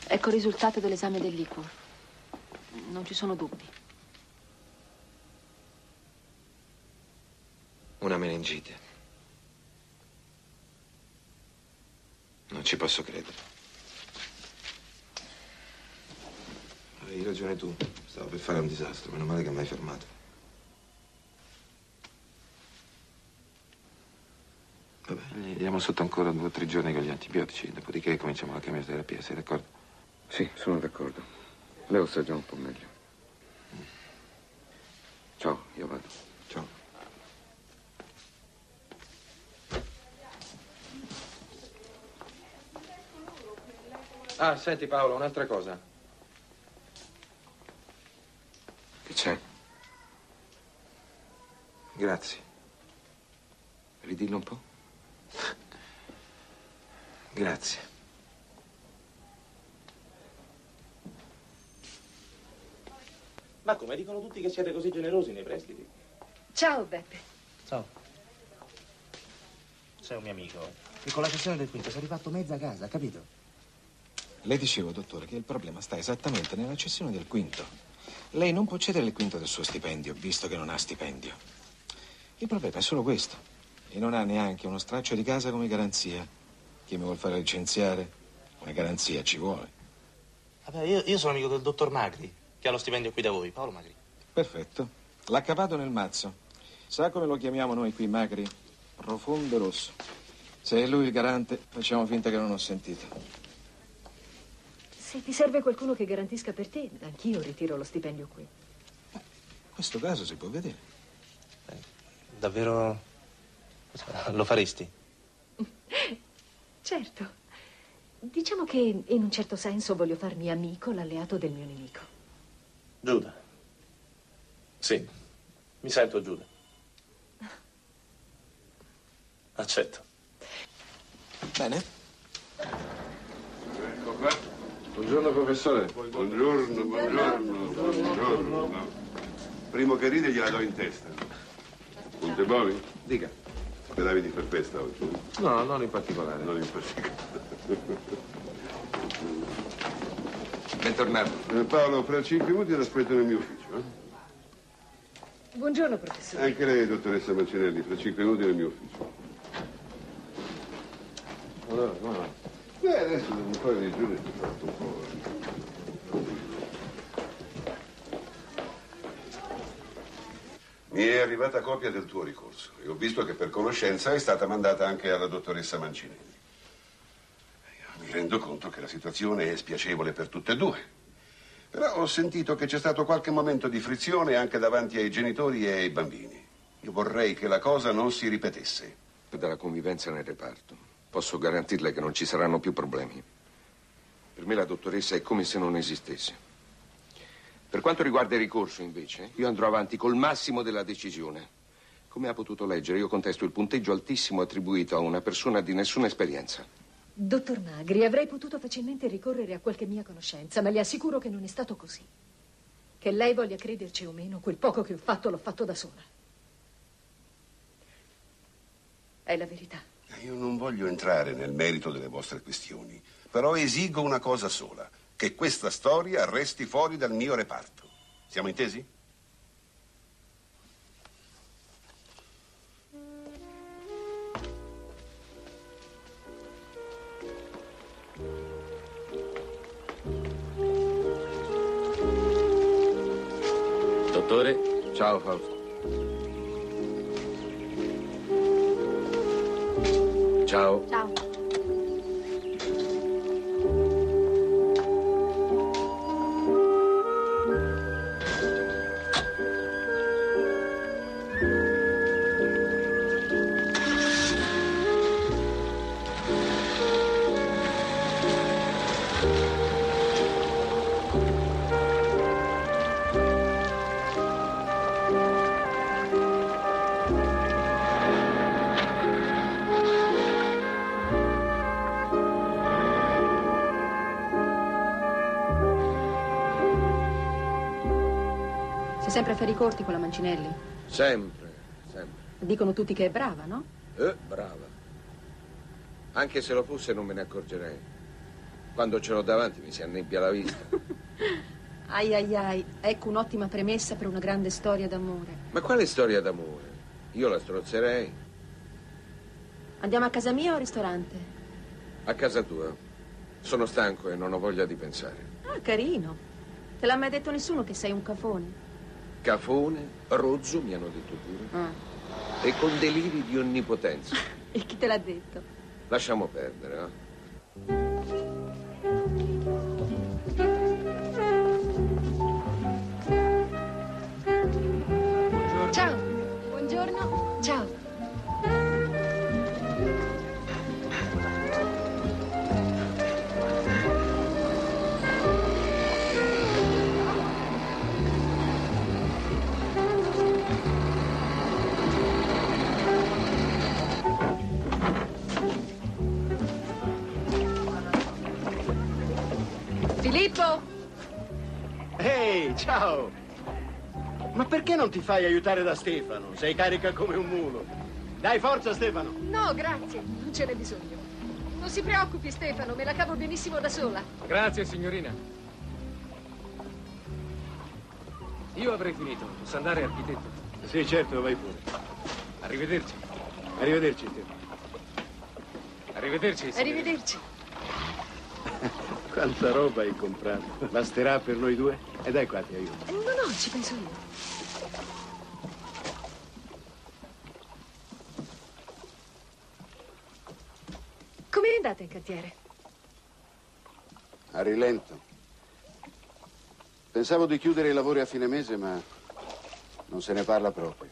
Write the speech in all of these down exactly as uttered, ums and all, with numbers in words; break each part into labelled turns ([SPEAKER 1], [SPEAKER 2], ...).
[SPEAKER 1] Ecco il risultato dell'esame del liquor. Non ci sono dubbi.
[SPEAKER 2] Una meningite. Non ci posso credere. Hai ragione tu. Stavo per fare un disastro. Meno male che mi hai fermato. Vabbè, gli diamo sotto ancora due o tre giorni con gli antibiotici. Dopodiché cominciamo la chemioterapia. Sei d'accordo?
[SPEAKER 3] Sì, sono d'accordo. Leo sta già un po' meglio. Ciao, io vado.
[SPEAKER 2] Ciao. Ah, senti Paolo, un'altra cosa.
[SPEAKER 3] Che c'è?
[SPEAKER 2] Grazie.
[SPEAKER 3] Ridillo un po'?
[SPEAKER 2] Grazie.
[SPEAKER 4] Ma come? Dicono tutti che siete così generosi nei prestiti.
[SPEAKER 5] Ciao, Beppe.
[SPEAKER 4] Ciao. Sei un mio amico. E con la cessione del quinto si è rifatto mezza casa, capito?
[SPEAKER 2] Le dicevo, dottore, che il problema sta esattamente nella cessione del quinto. Lei non può cedere il quinto del suo stipendio, visto che non ha stipendio. Il problema è solo questo. E non ha neanche uno straccio di casa come garanzia. Chi mi vuol fare licenziare? Una garanzia ci vuole.
[SPEAKER 4] Vabbè, io, io sono amico del dottor Magri, che ha lo stipendio qui da voi, Paolo Magri.
[SPEAKER 2] Perfetto. L'ha cavato nel mazzo. Sa come lo chiamiamo noi qui, Magri? Profondo rosso. Se è lui il garante, facciamo finta che non ho sentito.
[SPEAKER 5] Se ti serve qualcuno che garantisca per te, anch'io ritiro lo stipendio qui.
[SPEAKER 2] In questo caso si può vedere.
[SPEAKER 4] Eh, davvero lo faresti?
[SPEAKER 5] Certo. Diciamo che in un certo senso voglio farmi amico l'alleato del mio nemico.
[SPEAKER 4] Giuda. Sì, mi sento Giuda. Accetto.
[SPEAKER 2] Bene.
[SPEAKER 6] Ecco qua.
[SPEAKER 2] Buongiorno, professore.
[SPEAKER 6] Buongiorno, buongiorno, buongiorno. Primo che ride gliela do in testa. Punte Bovi?
[SPEAKER 2] Dica.
[SPEAKER 6] Speravi di far festa oggi?
[SPEAKER 2] No, non in particolare.
[SPEAKER 6] Non in particolare.
[SPEAKER 2] Bentornato.
[SPEAKER 6] Eh, Paolo, fra cinque minuti l'aspetto nel mio ufficio. Eh?
[SPEAKER 5] Buongiorno, professore.
[SPEAKER 6] Anche lei, dottoressa Mancinelli, fra cinque minuti nel mio ufficio.
[SPEAKER 2] Allora, come va?
[SPEAKER 6] Beh, adesso un paio di giorni ti ho fatto un po'. Mi è arrivata copia del tuo ricorso e ho visto che per conoscenza è stata mandata anche alla dottoressa Mancinelli. Mi rendo conto che la situazione è spiacevole per tutte e due. Però ho sentito che c'è stato qualche momento di frizione anche davanti ai genitori e ai bambini. Io vorrei che la cosa non si ripetesse.
[SPEAKER 3] Dalla convivenza nel reparto. Posso garantirle che non ci saranno più problemi. Per me la dottoressa è come se non esistesse. Per quanto riguarda il ricorso, invece, io andrò avanti col massimo della decisione. Come ha potuto leggere, io contesto il punteggio altissimo attribuito a una persona di nessuna esperienza.
[SPEAKER 5] Dottor Magri, avrei potuto facilmente ricorrere a qualche mia conoscenza, ma le assicuro che non è stato così. Che lei voglia crederci o meno, quel poco che ho fatto l'ho fatto da sola. È la verità.
[SPEAKER 6] Io non voglio entrare nel merito delle vostre questioni, però esigo una cosa sola, che questa storia resti fuori dal mio reparto. Siamo intesi?
[SPEAKER 3] Dottore? Ciao, Fausto. Ciao.
[SPEAKER 1] Ciao. Sempre affari corti con la Mancinelli?
[SPEAKER 3] Sempre, sempre.
[SPEAKER 1] Dicono tutti che è brava, no?
[SPEAKER 3] Eh, brava. Anche se lo fosse non me ne accorgerei. Quando ce l'ho davanti mi si annebbia la vista.
[SPEAKER 5] Ai ai ai, ecco un'ottima premessa per una grande storia d'amore.
[SPEAKER 3] Ma quale storia d'amore? Io la strozzerei.
[SPEAKER 1] Andiamo a casa mia o al ristorante?
[SPEAKER 3] A casa tua. Sono stanco e non ho voglia di pensare.
[SPEAKER 1] Ah, carino. Te l'ha mai detto nessuno che sei un cafone?
[SPEAKER 3] Cafone, rozzo, mi hanno detto pure.
[SPEAKER 1] Ah.
[SPEAKER 3] E con deliri di onnipotenza.
[SPEAKER 1] E chi te l'ha detto?
[SPEAKER 3] Lasciamo perdere, eh?
[SPEAKER 5] Ciao. Buongiorno. Ciao. Filippo!
[SPEAKER 7] Ehi, ciao! Ma perché non ti fai aiutare da Stefano? Sei carica come un mulo. Dai, forza, Stefano!
[SPEAKER 5] No, grazie, non ce n'è bisogno. Non si preoccupi, Stefano, me la cavo benissimo da sola.
[SPEAKER 8] Grazie, signorina. Io avrei finito. Posso andare, architetto?
[SPEAKER 7] Sì, certo, vai pure.
[SPEAKER 8] Arrivederci.
[SPEAKER 7] Arrivederci, Stefano.
[SPEAKER 8] Arrivederci, signorina.
[SPEAKER 5] Arrivederci.
[SPEAKER 7] Quanta roba hai comprato? Basterà per noi due? E dai qua, ti aiuto.
[SPEAKER 5] No, no, ci penso io. Come è andata in cantiere?
[SPEAKER 6] A rilento. Pensavo di chiudere i lavori a fine mese, ma non se ne parla proprio.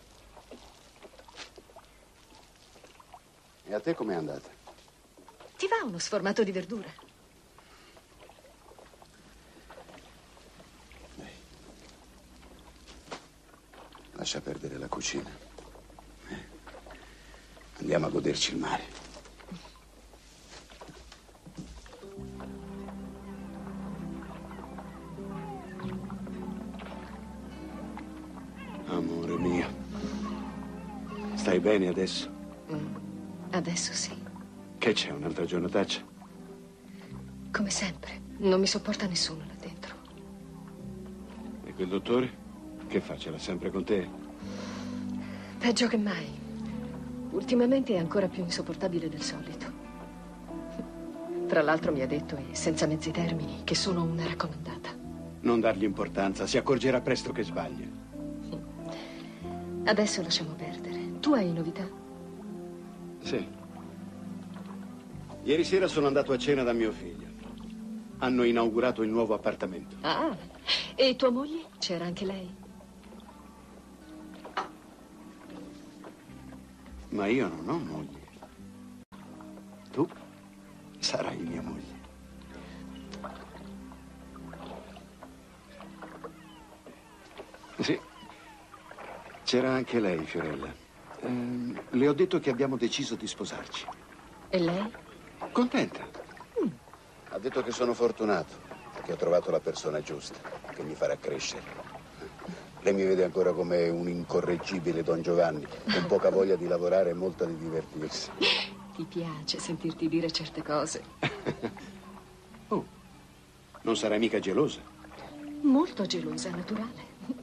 [SPEAKER 6] E a te com'è andata?
[SPEAKER 5] Ti va uno sformato di verdura?
[SPEAKER 6] Lascia perdere la cucina. Eh. Andiamo a goderci il mare. Amore mio. Stai bene adesso?
[SPEAKER 5] Mm, adesso sì.
[SPEAKER 6] Che c'è, un'altra giornataccia?
[SPEAKER 5] Come sempre. Non mi sopporta nessuno là dentro.
[SPEAKER 6] E quel dottore? Che fa? Ce l'ha sempre con te?
[SPEAKER 5] Peggio che mai. Ultimamente è ancora più insopportabile del solito. Tra l'altro mi ha detto, e senza mezzi termini, che sono una raccomandata.
[SPEAKER 6] Non dargli importanza, si accorgerà presto che sbaglia.
[SPEAKER 5] Adesso lasciamo perdere. Tu hai novità?
[SPEAKER 6] Sì. Ieri sera sono andato a cena da mio figlio. Hanno inaugurato il nuovo appartamento.
[SPEAKER 5] Ah, e tua moglie? C'era anche lei?
[SPEAKER 6] Ma io non ho moglie. Tu sarai mia moglie. Sì. C'era anche lei, Fiorella. Ehm, le ho detto che abbiamo deciso di sposarci.
[SPEAKER 5] E lei?
[SPEAKER 6] Contenta. Mm. Ha detto che sono fortunato, che ho trovato la persona giusta, che mi farà crescere. Lei mi vede ancora come un incorreggibile Don Giovanni, con poca voglia di lavorare e molta di divertirsi.
[SPEAKER 5] Ti piace sentirti dire certe cose?
[SPEAKER 6] Oh, non sarai mica gelosa?
[SPEAKER 5] Molto gelosa, naturale.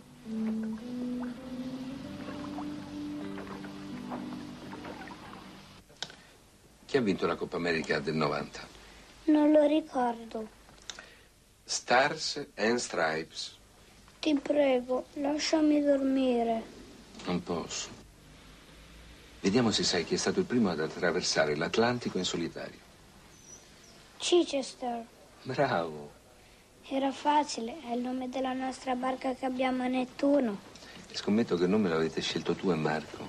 [SPEAKER 3] Chi ha vinto la Coppa America del novanta?
[SPEAKER 9] Non lo ricordo.
[SPEAKER 3] Stars and Stripes.
[SPEAKER 9] Ti prego, lasciami dormire.
[SPEAKER 3] Non posso. Vediamo se sai chi è stato il primo ad attraversare l'Atlantico in solitario.
[SPEAKER 9] Chichester.
[SPEAKER 3] Bravo.
[SPEAKER 9] Era facile, è il nome della nostra barca che abbiamo a Nettuno.
[SPEAKER 3] E scommetto che il nome l'avete scelto tu e Marco.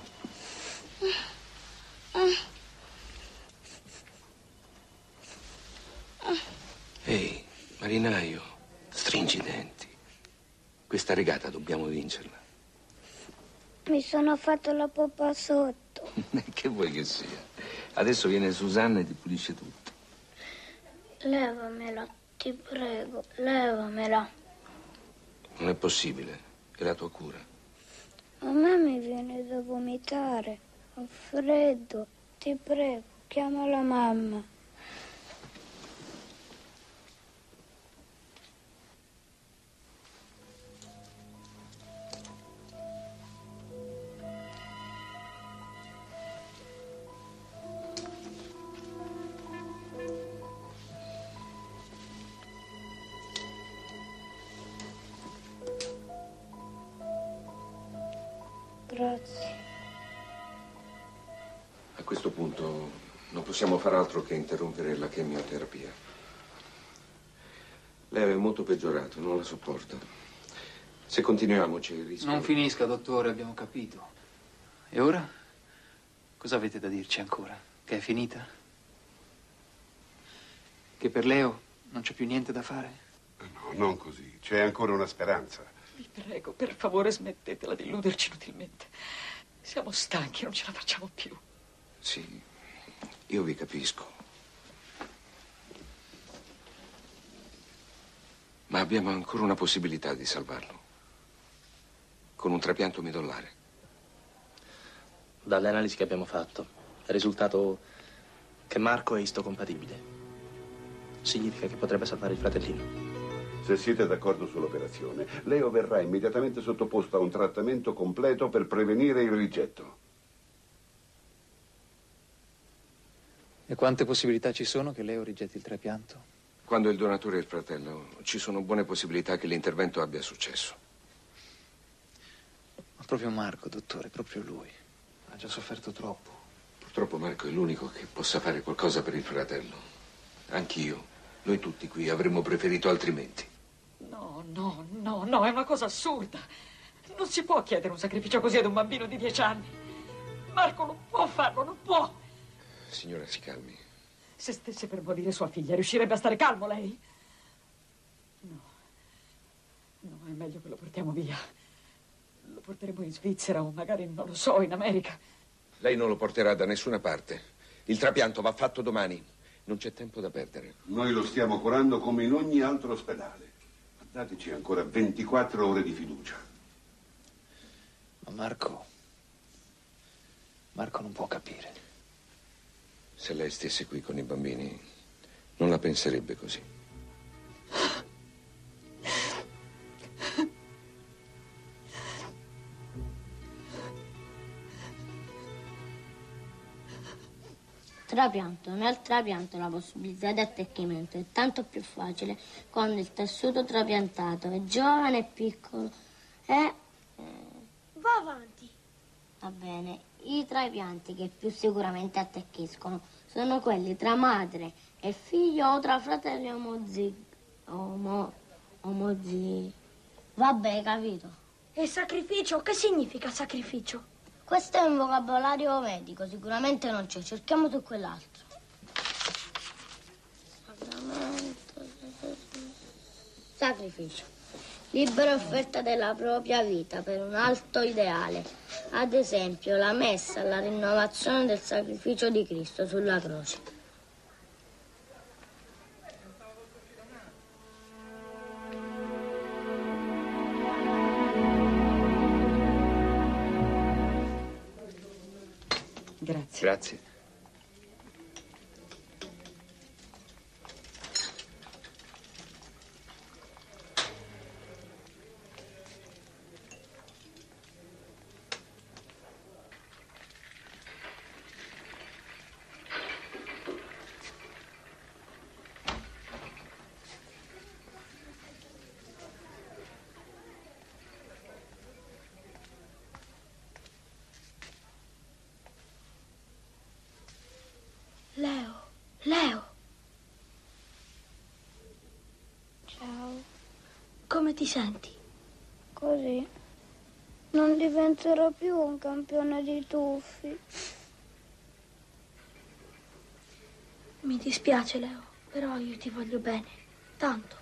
[SPEAKER 3] Ehi, marinaio, stringi i denti. Questa regata dobbiamo vincerla.
[SPEAKER 9] Mi sono fatto la poppa sotto.
[SPEAKER 3] Che vuoi che sia? Adesso viene Susanna e ti pulisce tutto.
[SPEAKER 9] Levamela, ti prego, levamela.
[SPEAKER 3] Non è possibile, è la tua cura.
[SPEAKER 9] A me mi viene da vomitare. Ho freddo, ti prego, chiama la mamma. Grazie.
[SPEAKER 3] A questo punto non possiamo far altro che interrompere la chemioterapia. Lei è molto peggiorato, non la sopporta. Se continuiamo c'è il rischio...
[SPEAKER 8] Non finisca, dottore, abbiamo capito. E ora? Cosa avete da dirci ancora? Che è finita? Che per Leo non c'è più niente da fare?
[SPEAKER 6] No, non così. C'è ancora una speranza.
[SPEAKER 10] Vi prego, per favore, smettetela di illuderci inutilmente. Siamo stanchi, non ce la facciamo più.
[SPEAKER 3] Sì, io vi capisco. Ma abbiamo ancora una possibilità di salvarlo. Con un trapianto midollare.
[SPEAKER 4] Dalle analisi che abbiamo fatto è risultato che Marco è istocompatibile. Significa che potrebbe salvare il fratellino.
[SPEAKER 6] Se siete d'accordo sull'operazione, Leo verrà immediatamente sottoposto a un trattamento completo per prevenire il rigetto.
[SPEAKER 8] E quante possibilità ci sono che Leo rigetti il trapianto?
[SPEAKER 3] Quando il donatore è il fratello, ci sono buone possibilità che l'intervento abbia successo.
[SPEAKER 8] Ma proprio Marco, dottore, proprio lui. Ha già sofferto troppo.
[SPEAKER 3] Purtroppo Marco è l'unico che possa fare qualcosa per il fratello. Anch'io, noi tutti qui avremmo preferito altrimenti.
[SPEAKER 10] No, no, no, no, è una cosa assurda. Non si può chiedere un sacrificio così ad un bambino di dieci anni. Marco non può farlo, non può.
[SPEAKER 3] Signora, si calmi.
[SPEAKER 10] Se stesse per morire sua figlia, riuscirebbe a stare calmo lei? No. No, è meglio che lo portiamo via. Lo porteremo in Svizzera o magari, non lo so, in America.
[SPEAKER 3] Lei non lo porterà da nessuna parte. Il trapianto va fatto domani. Non c'è tempo da perdere.
[SPEAKER 6] Noi lo stiamo curando come in ogni altro ospedale. Dateci ancora ventiquattro ore di fiducia.
[SPEAKER 8] Ma Marco... Marco non può capire.
[SPEAKER 3] Se lei stesse qui con i bambini, non la penserebbe così.
[SPEAKER 9] Trapianto. Nel trapianto la possibilità di attecchimento è tanto più facile quando il tessuto trapiantato è giovane e piccolo e...
[SPEAKER 11] Va avanti.
[SPEAKER 9] Va bene. I trapianti che più sicuramente attecchiscono sono quelli tra madre e figlio o tra fratelli omozi... Omo... omozi... Vabbè, capito.
[SPEAKER 11] E sacrificio? Che significa sacrificio?
[SPEAKER 9] Questo è un vocabolario medico, sicuramente non c'è. Cerchiamo su quell'altro. Sacrificio. Libera offerta della propria vita per un alto ideale. Ad esempio, la messa alla rinnovazione del sacrificio di Cristo sulla croce.
[SPEAKER 10] Grazie.
[SPEAKER 8] Grazie.
[SPEAKER 11] Leo, Leo.
[SPEAKER 9] Ciao.
[SPEAKER 11] Come ti senti?
[SPEAKER 9] Così. Non diventerò più un campione di tuffi.
[SPEAKER 11] Mi dispiace, Leo, però io ti voglio bene. Tanto.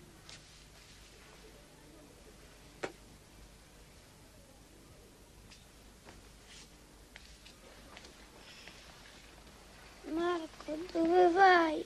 [SPEAKER 9] Marco, dove vai?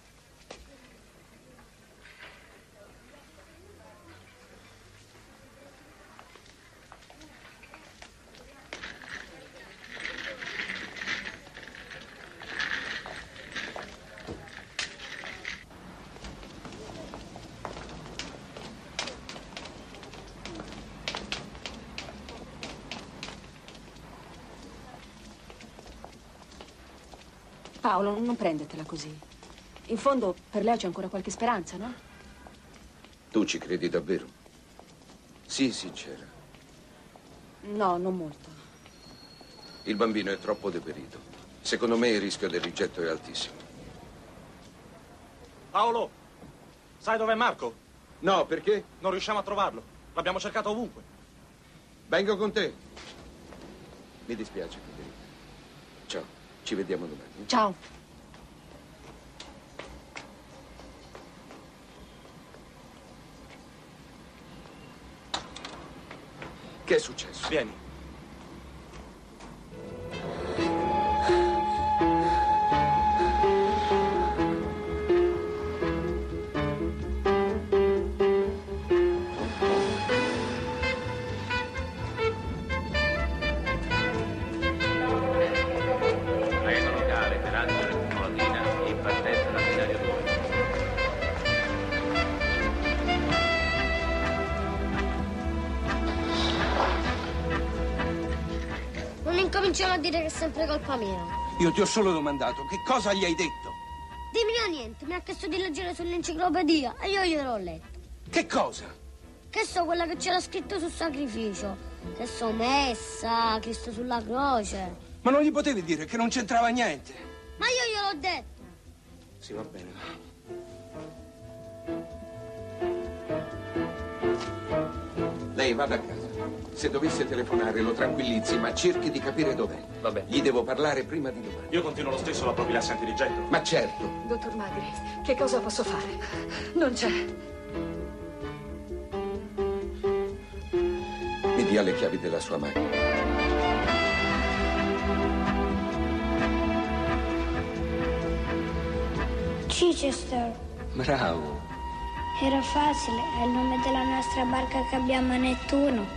[SPEAKER 1] Paolo, non prendetela così. In fondo, per Leo c'è ancora qualche speranza, no?
[SPEAKER 3] Tu ci credi davvero? Sii sincera.
[SPEAKER 1] No, non molto.
[SPEAKER 3] Il bambino è troppo deperito. Secondo me il rischio del rigetto è altissimo.
[SPEAKER 12] Paolo, sai dov'è Marco?
[SPEAKER 3] No, perché?
[SPEAKER 12] Non riusciamo a trovarlo. L'abbiamo cercato ovunque.
[SPEAKER 3] Vengo con te. Mi dispiace, Federica. Ciao, ci vediamo domani.
[SPEAKER 1] Ciao.
[SPEAKER 3] Che è successo?
[SPEAKER 12] Vieni.
[SPEAKER 9] Cominciamo a dire che è sempre colpa mia.
[SPEAKER 3] Io ti ho solo domandato che cosa gli hai detto.
[SPEAKER 9] Dimmi niente, mi ha chiesto di leggere sull'enciclopedia e io gliel'ho letto.
[SPEAKER 3] Che cosa?
[SPEAKER 9] Che so, quella che c'era scritto sul sacrificio. Che so, messa, Cristo sulla croce.
[SPEAKER 3] Ma non gli potevi dire che non c'entrava niente?
[SPEAKER 9] Ma io gliel'ho detto.
[SPEAKER 3] Sì, va bene. Lei vada a casa. Se dovesse telefonare lo tranquillizzi, ma cerchi di capire dov'è.
[SPEAKER 12] Va bene.
[SPEAKER 3] Gli devo parlare prima di domani.
[SPEAKER 12] Io continuo lo stesso la profilassi antirigetto.
[SPEAKER 3] Ma certo.
[SPEAKER 5] Dottor Magri, che cosa posso fare? Non c'è.
[SPEAKER 3] Mi dia le chiavi della sua macchina.
[SPEAKER 11] Chichester.
[SPEAKER 3] Bravo.
[SPEAKER 11] Era facile, è il nome della nostra barca che abbiamo a Nettuno.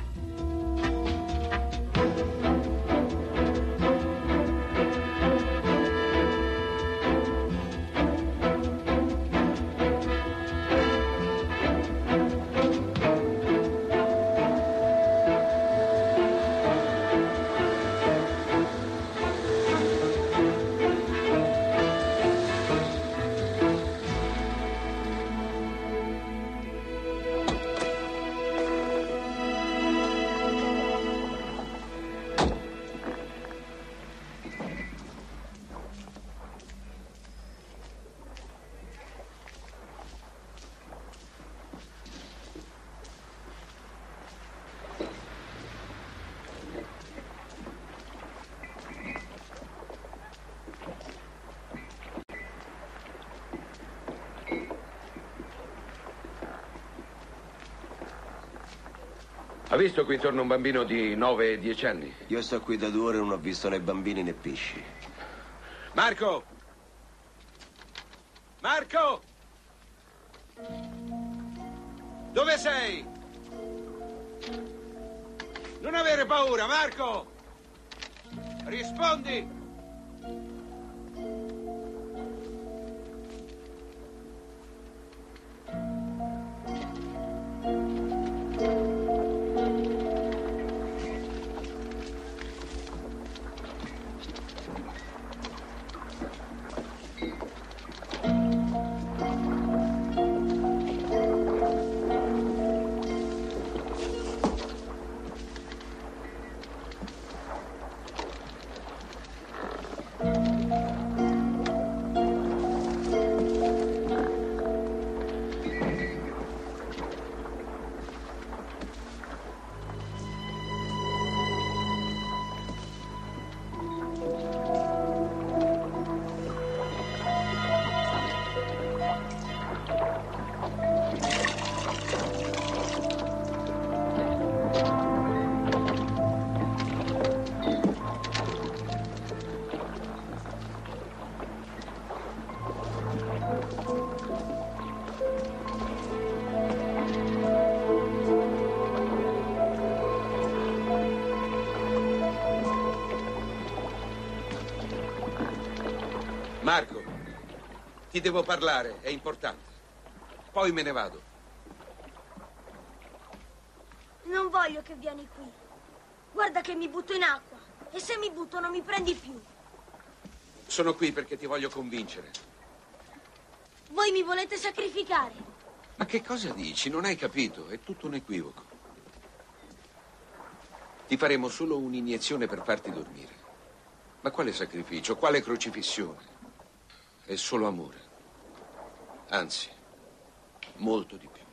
[SPEAKER 3] Ha visto qui intorno un bambino di nove dieci anni?
[SPEAKER 13] Io sto qui da due ore e non ho visto né bambini né pesci.
[SPEAKER 3] Marco! Marco! Dove sei? Non avere paura, Marco! Rispondi! Marco, ti devo parlare, è importante. Poi me ne vado.
[SPEAKER 11] Non voglio che vieni qui. Guarda che mi butto in acqua. E se mi butto non mi prendi più.
[SPEAKER 3] Sono qui perché ti voglio convincere.
[SPEAKER 11] Voi mi volete sacrificare.
[SPEAKER 3] Ma che cosa dici? Non hai capito, è tutto un equivoco. Ti faremo solo un'iniezione per farti dormire. Ma quale sacrificio, quale crocifissione? È solo amore. Anzi, molto di più.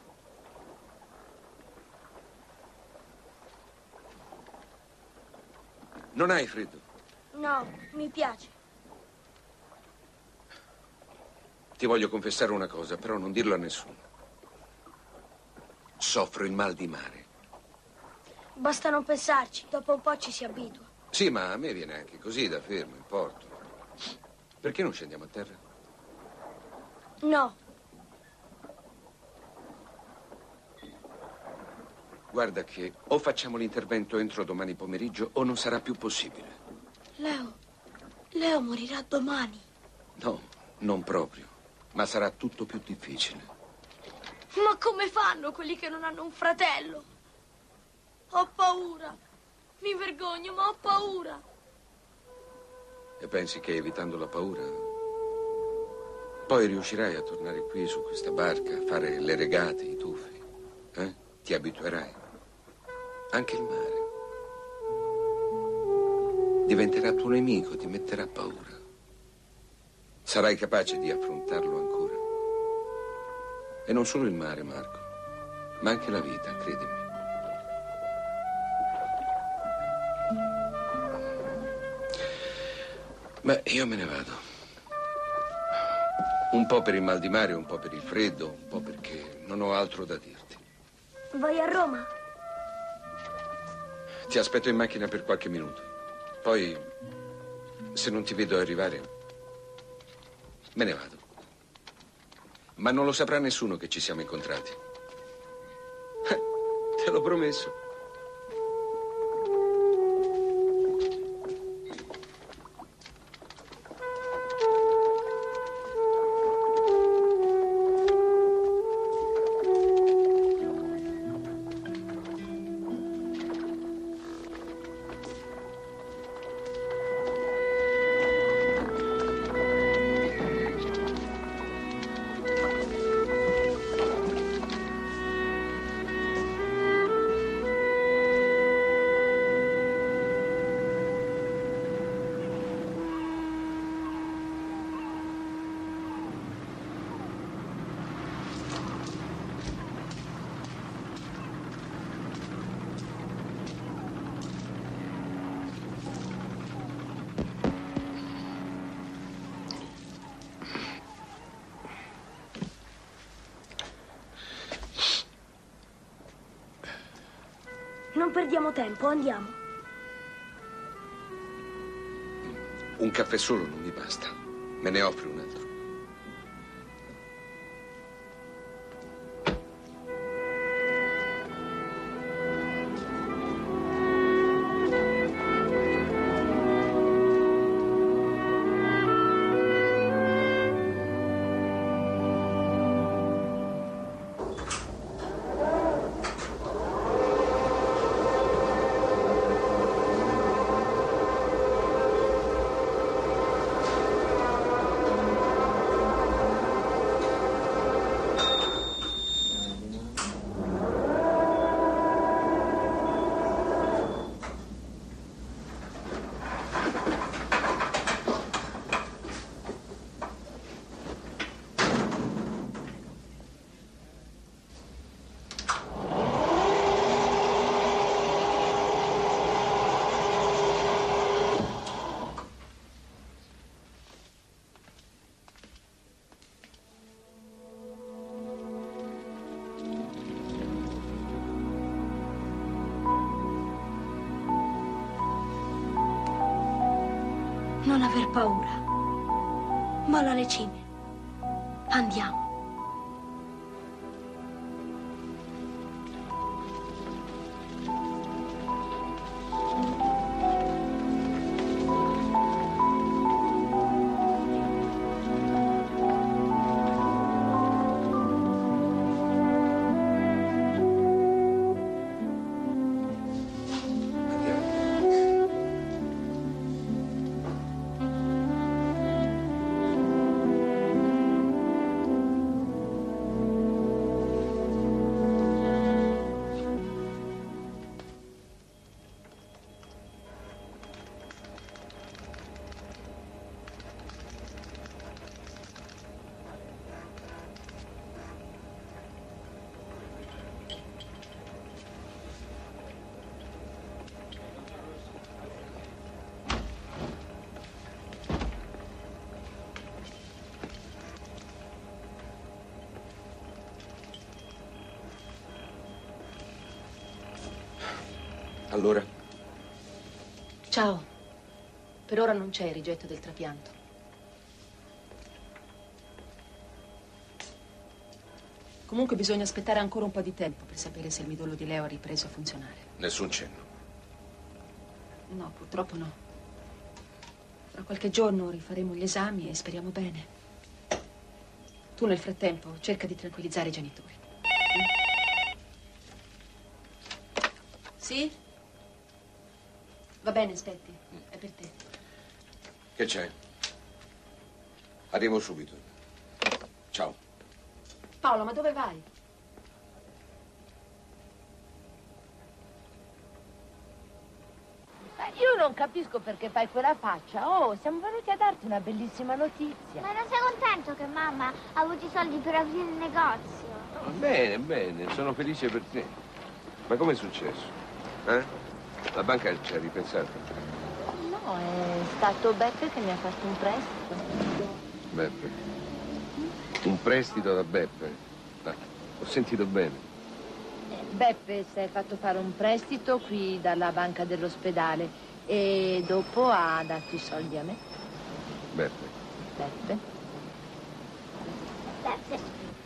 [SPEAKER 3] Non hai freddo?
[SPEAKER 11] No, mi piace.
[SPEAKER 3] Ti voglio confessare una cosa, però non dirlo a nessuno. Soffro il mal di mare.
[SPEAKER 11] Basta non pensarci, dopo un po' ci si abitua.
[SPEAKER 3] Sì, ma a me viene anche così, da fermo, in porto. Perché non scendiamo a terra?
[SPEAKER 11] No.
[SPEAKER 3] Guarda che o facciamo l'intervento entro domani pomeriggio o non sarà più possibile.
[SPEAKER 11] Leo, Leo morirà domani.
[SPEAKER 3] No, non proprio. Ma sarà tutto più difficile.
[SPEAKER 11] Ma come fanno quelli che non hanno un fratello? Ho paura. Mi vergogno, ma ho paura.
[SPEAKER 3] E pensi che evitando la paura poi riuscirai a tornare qui su questa barca, a fare le regate, i tuffi? Eh? Ti abituerai. Anche il mare diventerà tuo nemico, ti metterà paura. Sarai capace di affrontarlo ancora. E non solo il mare, Marco, ma anche la vita, credimi. Beh, io me ne vado. Un po' per il mal di mare, un po' per il freddo, un po' perché non ho altro da dirti.
[SPEAKER 11] Vai a Roma?
[SPEAKER 3] Ti aspetto in macchina per qualche minuto. Poi, se non ti vedo arrivare, me ne vado. Ma non lo saprà nessuno che ci siamo incontrati. Te l'ho promesso.
[SPEAKER 11] Non perdiamo tempo, andiamo.
[SPEAKER 3] Un caffè solo non mi basta. Me ne offri un altro?
[SPEAKER 11] Non aver paura. Molla le cime. Andiamo.
[SPEAKER 3] Allora?
[SPEAKER 1] Ciao. Per ora non c'è il rigetto del trapianto. Comunque bisogna aspettare ancora un po' di tempo per sapere se il midollo di Leo ha ripreso a funzionare.
[SPEAKER 3] Nessun cenno.
[SPEAKER 1] No, purtroppo no. Fra qualche giorno rifaremo gli esami e speriamo bene. Tu nel frattempo cerca di tranquillizzare i genitori. Sì? Va bene, aspetti. È per te.
[SPEAKER 3] Che c'è? Arrivo subito. Ciao.
[SPEAKER 1] Paolo, ma dove vai?
[SPEAKER 14] Io non capisco perché fai quella faccia. Oh, siamo venuti a darti una bellissima notizia.
[SPEAKER 9] Ma non sei contento che mamma ha avuto i soldi per aprire il negozio?
[SPEAKER 3] Oh, bene, bene, sono felice per te. Ma com'è successo? Eh? La banca ci ha ripensato?
[SPEAKER 14] No, è stato Beppe che mi ha fatto un prestito.
[SPEAKER 3] Beppe? Un prestito da Beppe? Ah, ho sentito bene.
[SPEAKER 14] Beppe si è fatto fare un prestito qui dalla banca dell'ospedale e dopo ha dato i soldi a me.
[SPEAKER 3] Beppe?
[SPEAKER 14] Beppe?
[SPEAKER 9] Beppe.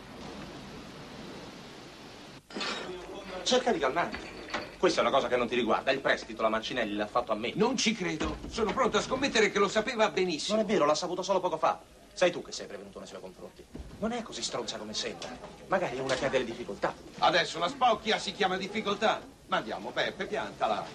[SPEAKER 12] Cerca di calmarti. Questa è una cosa che non ti riguarda. Il prestito la Mancinelli l'ha fatto a me.
[SPEAKER 3] Non ci credo. Sono pronto a scommettere che lo sapeva benissimo.
[SPEAKER 12] Non è vero, l'ha saputo solo poco fa. Sei tu che sei prevenuto nei suoi confronti. Non è così stronza come sembra. Magari è una che ha delle difficoltà.
[SPEAKER 3] Adesso la spocchia si chiama difficoltà. Ma andiamo, Beppe, piantala.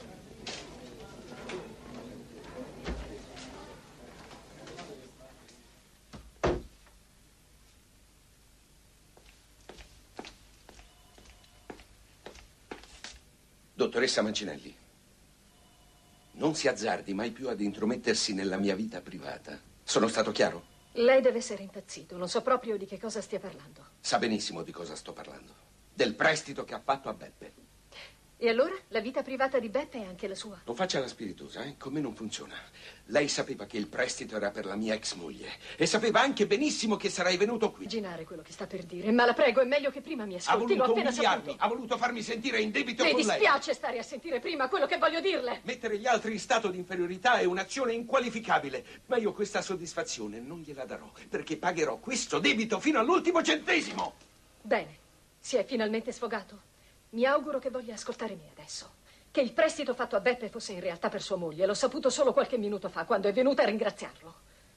[SPEAKER 3] Dottoressa Mancinelli, non si azzardi mai più ad intromettersi nella mia vita privata. Sono stato chiaro?
[SPEAKER 5] Lei deve essere impazzito. Non so proprio di che cosa stia parlando.
[SPEAKER 3] Sa benissimo di cosa sto parlando. Del prestito che ha fatto a Beppe.
[SPEAKER 5] E allora? La vita privata di Beppe è anche la sua?
[SPEAKER 3] Non faccia la spiritosa, eh? Con me non funziona. Lei sapeva che il prestito era per la mia ex moglie. E sapeva anche benissimo che sarei venuto qui.
[SPEAKER 5] Immaginare quello che sta per dire. Ma la prego, è meglio che prima mi
[SPEAKER 3] Ha
[SPEAKER 5] ascolti. L'ho
[SPEAKER 3] voluto
[SPEAKER 5] appena
[SPEAKER 3] umiliarmi,
[SPEAKER 5] saputo.
[SPEAKER 3] ha voluto farmi sentire in debito
[SPEAKER 5] Mi
[SPEAKER 3] con lei.
[SPEAKER 5] dispiace stare a sentire prima quello che voglio dirle.
[SPEAKER 3] Mettere gli altri in stato di inferiorità è un'azione inqualificabile. Ma io questa soddisfazione non gliela darò, perché pagherò questo debito fino all'ultimo centesimo.
[SPEAKER 5] Bene, si è finalmente sfogato. Mi auguro che voglia ascoltare me adesso. Che il prestito fatto a Beppe fosse in realtà per sua moglie. L'ho saputo solo qualche minuto fa, quando è venuta a ringraziarlo.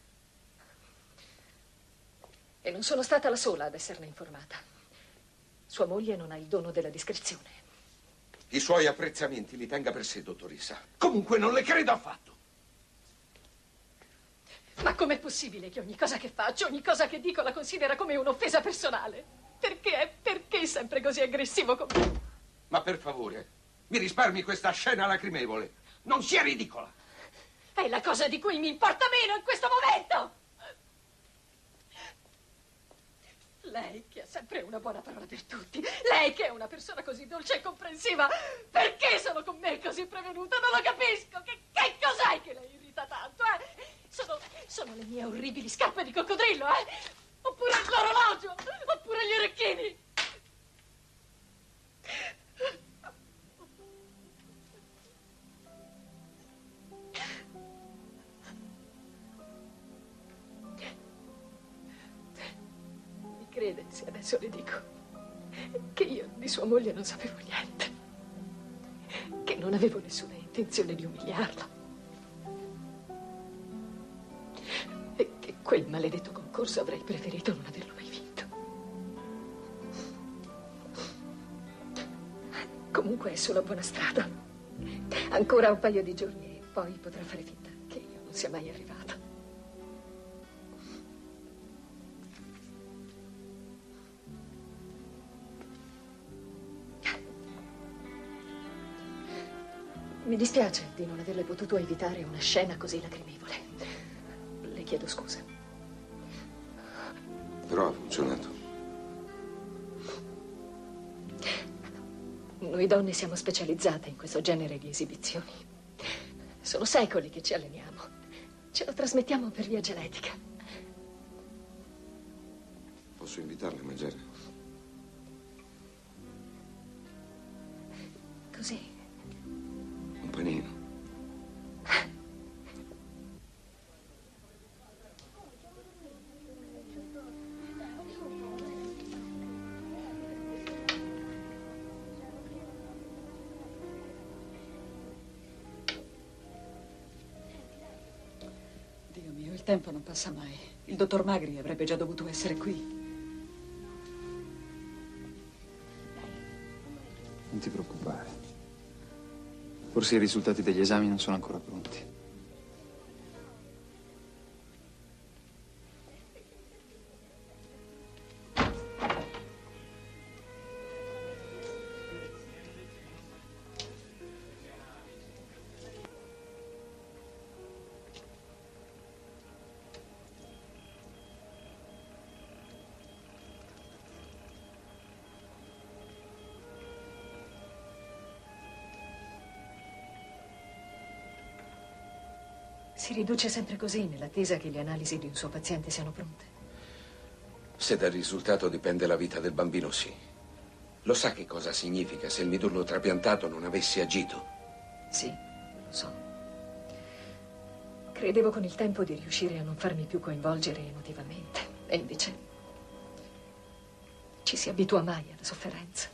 [SPEAKER 5] E non sono stata la sola ad esserne informata. Sua moglie non ha il dono della discrezione.
[SPEAKER 3] I suoi apprezzamenti li tenga per sé, dottoressa. Comunque non le credo affatto.
[SPEAKER 5] Ma com'è possibile che ogni cosa che faccio, ogni cosa che dico la considera come un'offesa personale? Perché? Perché è sempre così aggressivo con me?
[SPEAKER 3] Ma per favore, mi risparmi questa scena lacrimevole. Non sia ridicola.
[SPEAKER 5] È la cosa di cui mi importa meno in questo momento. Lei che ha sempre una buona parola per tutti, lei che è una persona così dolce e comprensiva, perché sono con me così prevenuta? Non lo capisco. Che, che cos'è che la irrita tanto, eh? Sono, sono le mie orribili scarpe di coccodrillo, eh? Oppure l'orologio, oppure gli orecchini. Mi crede se adesso le dico che io di sua moglie non sapevo niente, che non avevo nessuna intenzione di umiliarla e che quel maledetto concorso avrei preferito non averlo mai vinto. Comunque è sulla buona strada. Ancora un paio di giorni e poi potrà fare finta che io non sia mai arrivata. Mi dispiace di non averle potuto evitare una scena così lacrimevole. Le chiedo scusa.
[SPEAKER 3] Però ha funzionato.
[SPEAKER 5] Noi donne siamo specializzate in questo genere di esibizioni. Sono secoli che ci alleniamo. Ce lo trasmettiamo per via genetica.
[SPEAKER 3] Posso invitarla a mangiare?
[SPEAKER 5] Così.
[SPEAKER 10] tempo non passa mai. Il dottor Magri avrebbe già dovuto essere qui.
[SPEAKER 8] Non ti preoccupare. Forse i risultati degli esami non sono ancora pronti.
[SPEAKER 5] Si riduce sempre così nell'attesa che le analisi di un suo paziente siano pronte.
[SPEAKER 3] Se dal risultato dipende la vita del bambino, sì. Lo sa che cosa significa se il midollo trapiantato non avesse agito?
[SPEAKER 5] Sì, lo so. Credevo con il tempo di riuscire a non farmi più coinvolgere emotivamente. E invece ci si abitua mai alla sofferenza.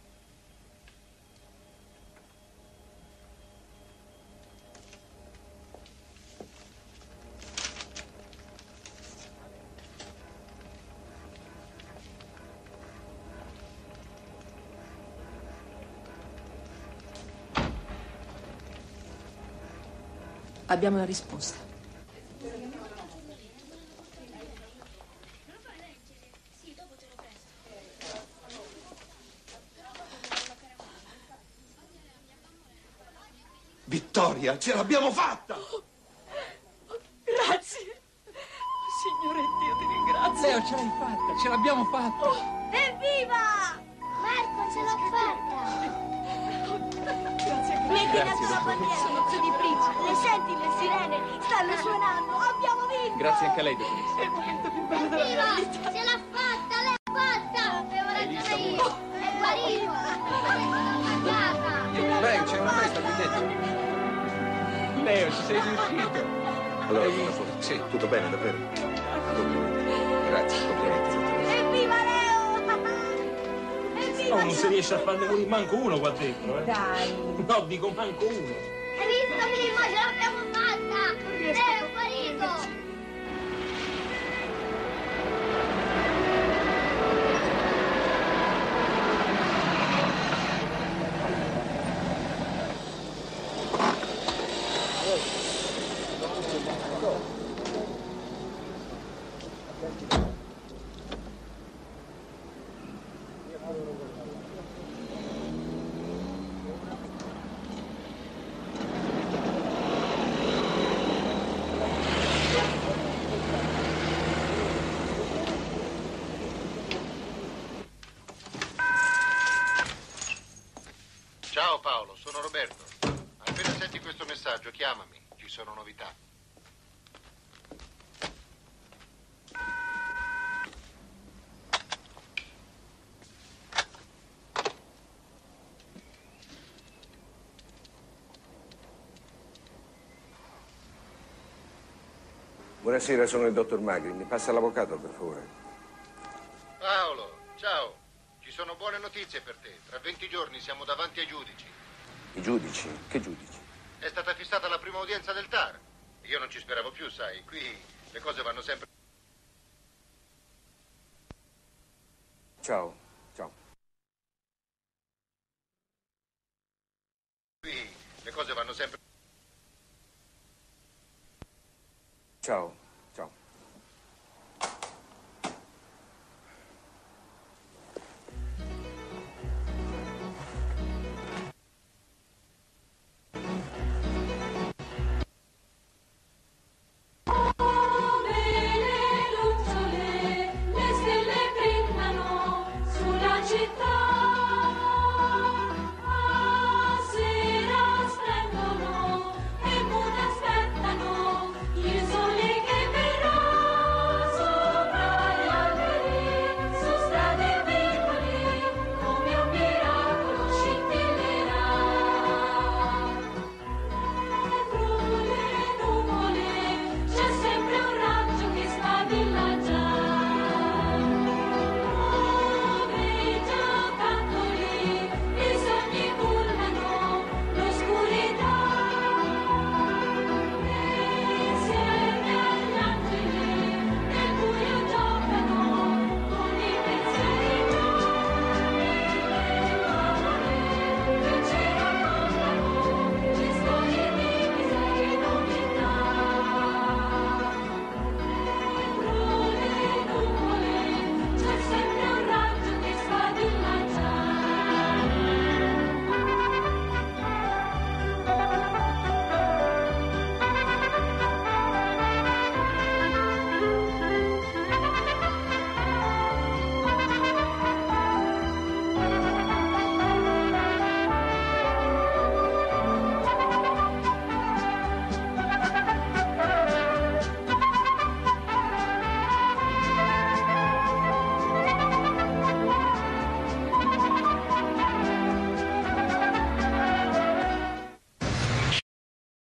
[SPEAKER 5] Abbiamo la risposta.
[SPEAKER 6] Vittoria, ce l'abbiamo fatta!
[SPEAKER 5] Grazie. Signore Dio, ti ringrazio.
[SPEAKER 8] Leo, ce l'hai fatta, ce l'abbiamo fatta.
[SPEAKER 9] Evviva! Marco, ce l'ho fatta!
[SPEAKER 5] Grazie,
[SPEAKER 9] Mi hai tirato
[SPEAKER 8] Grazie,
[SPEAKER 9] la bandiera, sono più di prima. Le senti le sirene? Stanno suonando, abbiamo vinto!
[SPEAKER 8] Grazie anche a lei, dottoressa.
[SPEAKER 5] È il momento più bello della mia
[SPEAKER 9] Evviva!
[SPEAKER 5] vita.
[SPEAKER 9] Ce l'ha fatta, l'hai fatta! Avevo ragione io! È guarito!
[SPEAKER 3] Beh, c'è una festa qui dentro.
[SPEAKER 8] Leo, ci sei riuscito.
[SPEAKER 3] Allora, una foto. Sì, tutto bene, davvero. Complimenti. Grazie, complimenti.
[SPEAKER 9] Evviva Leo! Evviva!
[SPEAKER 12] No, non si riesce a farne morire manco uno qua dentro, eh.
[SPEAKER 14] Dai.
[SPEAKER 12] No, dico manco uno.
[SPEAKER 9] Hai visto, Mimmo? Ce l'abbiamo fatta! Leo è guarito!
[SPEAKER 15] Ciao Paolo, sono Roberto. Appena senti questo messaggio, chiamami, ci sono novità.
[SPEAKER 3] Buonasera, sono il dottor Magri. Mi passa l'avvocato, per favore.
[SPEAKER 15] Paolo, ciao. Ci sono buone notizie per te. Tra venti giorni siamo davanti ai giudici.
[SPEAKER 3] I giudici? Che giudici?
[SPEAKER 15] È stata fissata la prima udienza del T A R. Io non ci speravo più, sai. Qui le cose vanno sempre...
[SPEAKER 3] Ciao, ciao.
[SPEAKER 15] Qui le cose vanno sempre...
[SPEAKER 3] Ciao.